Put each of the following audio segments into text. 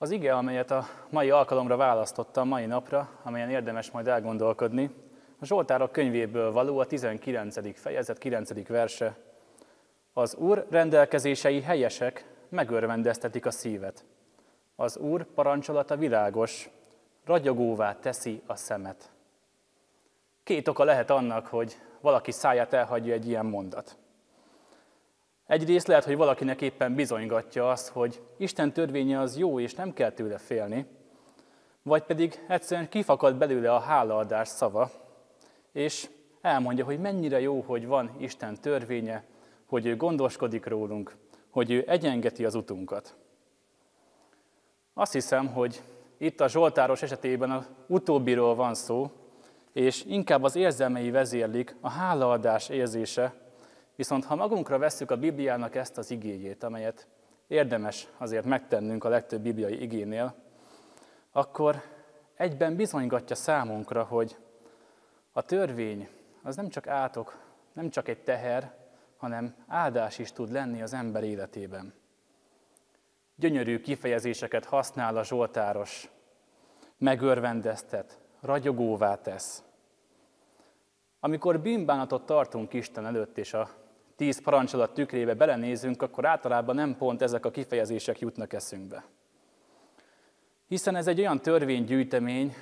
Az ige, amelyet a mai alkalomra választottam, mai napra, amelyen érdemes majd elgondolkodni, a Zsoltárok könyvéből való, a 19. fejezet 9. verse. Az Úr rendelkezései helyesek, megörvendeztetik a szívet. Az Úr parancsolata világos, ragyogóvá teszi a szemet. Két oka lehet annak, hogy valaki száját elhagyja egy ilyen mondat. Egyrészt lehet, hogy valakinek éppen bizonygatja azt, hogy Isten törvénye az jó, és nem kell tőle félni, vagy pedig egyszerűen kifakad belőle a hálaadás szava, és elmondja, hogy mennyire jó, hogy van Isten törvénye, hogy ő gondoskodik rólunk, hogy ő egyengeti az utunkat. Azt hiszem, hogy itt a zsoltáros esetében az utóbbiról van szó, és inkább az érzelmei vezérlik, a hálaadás érzése, viszont ha magunkra vesszük a Bibliának ezt az igéjét, amelyet érdemes azért megtennünk a legtöbb bibliai igénél, akkor egyben bizonygatja számunkra, hogy a törvény az nem csak átok, nem csak egy teher, hanem áldás is tud lenni az ember életében. Gyönyörű kifejezéseket használ a zsoltáros, megörvendeztet, ragyogóvá tesz. Amikor bűnbánatot tartunk Isten előtt, és a 10 parancsolat tükrébe belenézünk, akkor általában nem pont ezek a kifejezések jutnak eszünkbe. Hiszen ez egy olyan törvénygyűjtemény,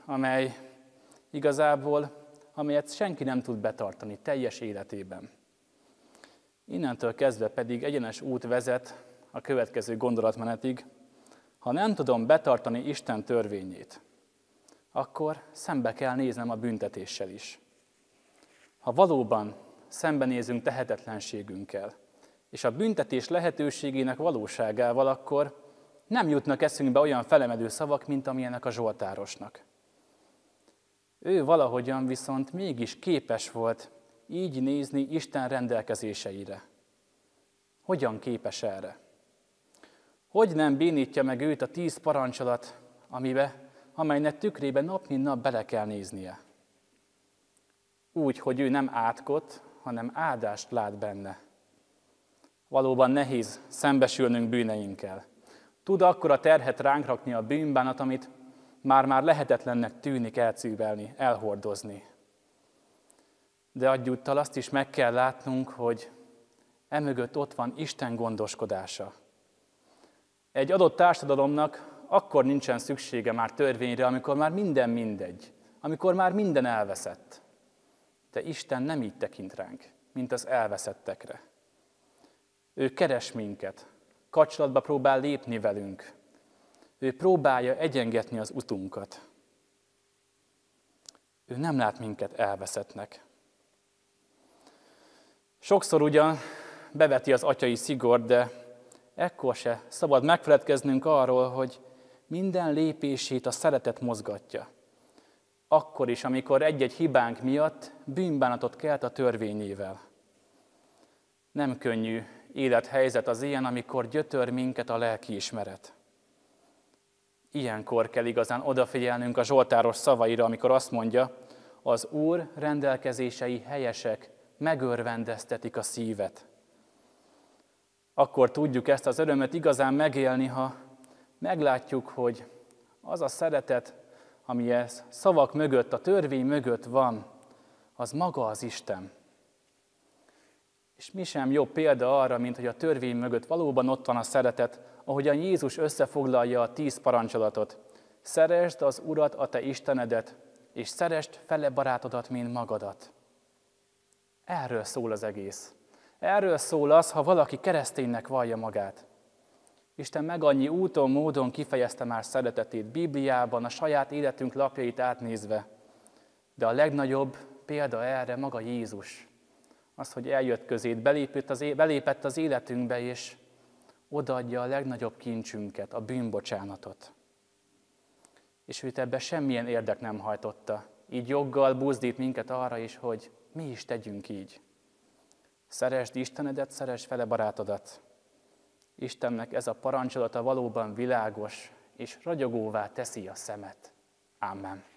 amelyet senki nem tud betartani teljes életében. Innentől kezdve pedig egyenes út vezet a következő gondolatmenetig. Ha nem tudom betartani Isten törvényét, akkor szembe kell néznem a büntetéssel is. Ha valóban szembenézünk tehetetlenségünkkel, és a büntetés lehetőségének valóságával, akkor nem jutnak eszünkbe olyan felemelő szavak, mint amilyenek a zsoltárosnak. Ő valahogyan viszont mégis képes volt így nézni Isten rendelkezéseire. Hogyan képes erre? Hogy nem bénítja meg őt a 10 parancsolat, amelynek tükrébe nap mint nap bele kell néznie? Úgy, hogy ő nem átkot, hanem áldást lát benne. Valóban nehéz szembesülnünk bűneinkkel. Tud akkora terhet ránk rakni a bűnbánat, amit már lehetetlennek tűnik elcívelni, elhordozni. De egyúttal azt is meg kell látnunk, hogy emögött ott van Isten gondoskodása. Egy adott társadalomnak akkor nincsen szüksége már törvényre, amikor már minden mindegy, amikor már minden elveszett. De Isten nem így tekint ránk, mint az elveszettekre. Ő keres minket, kapcsolatba próbál lépni velünk. Ő próbálja egyengetni az utunkat. Ő nem lát minket elveszettnek. Sokszor ugyan beveti az atyai szigort, de ekkor se szabad megfeledkeznünk arról, hogy minden lépését a szeretet mozgatja. Akkor is, amikor egy-egy hibánk miatt bűnbánatot kelt a törvényével. Nem könnyű élethelyzet az ilyen, amikor gyötör minket a lelkiismeret. Ilyenkor kell igazán odafigyelnünk a zsoltáros szavaira, amikor azt mondja, az Úr rendelkezései helyesek, megörvendeztetik a szívet. Akkor tudjuk ezt az örömet igazán megélni, ha meglátjuk, hogy az a szeretet, ami ez szavak mögött, a törvény mögött van, az maga az Isten. És mi sem jobb példa arra, mint hogy a törvény mögött valóban ott van a szeretet, ahogyan Jézus összefoglalja a 10 parancsolatot. Szeresd az Urat, a te Istenedet, és szeresd fele barátodat, mint magadat. Erről szól az egész. Erről szól az, ha valaki kereszténynek vallja magát. Isten meg annyi úton, módon kifejezte már szeretetét Bibliában, a saját életünk lapjait átnézve. De a legnagyobb példa erre maga Jézus. Az, hogy eljött közéd, belépett az életünkbe, és odaadja a legnagyobb kincsünket, a bűnbocsánatot. És őt ebbe semmilyen érdek nem hajtotta. Így joggal buzdít minket arra is, hogy mi is tegyünk így. Szeresd Istenedet, szeresd fele barátodat. Istennek ez a parancsolata valóban világos, és ragyogóvá teszi a szemet. Amen.